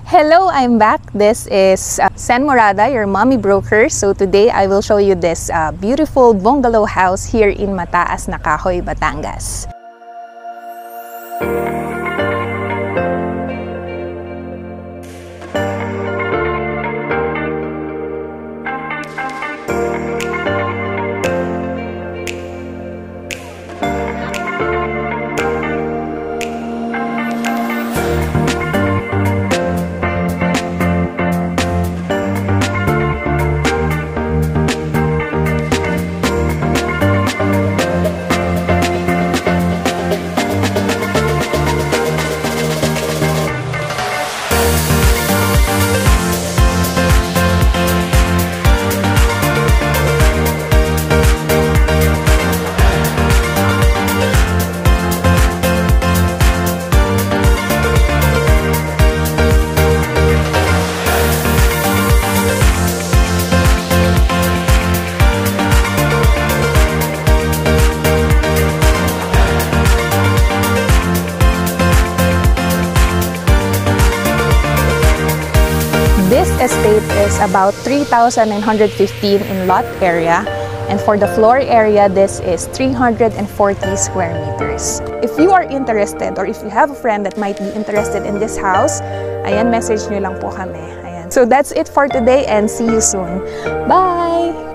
Hello, I'm back. This is Sen Morada, your mommy broker. So today I will show you this beautiful bungalow house here in Mataasnakahoy, Batangas. This estate is about 3,915 in lot area, and for the floor area, this is 340 square meters. If you are interested or if you have a friend that might be interested in this house, ayan, message nyo lang po kami. Ayan. So that's it for today and see you soon. Bye!